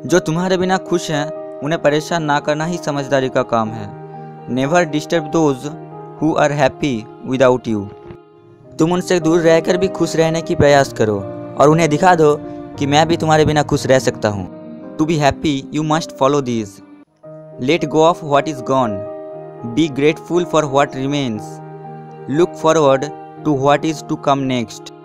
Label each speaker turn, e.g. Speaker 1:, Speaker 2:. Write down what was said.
Speaker 1: जो तुम्हारे बिना खुश हैं उन्हें परेशान ना करना ही समझदारी का काम है। Never disturb those who are happy without you. तुम उनसे दूर रहकर भी खुश रहने की प्रयास करो और उन्हें दिखा दो कि मैं भी तुम्हारे बिना खुश रह सकता हूँ। To be happy you must follow these. Let go of what is gone. Be grateful for what remains. Look forward to what is to come next.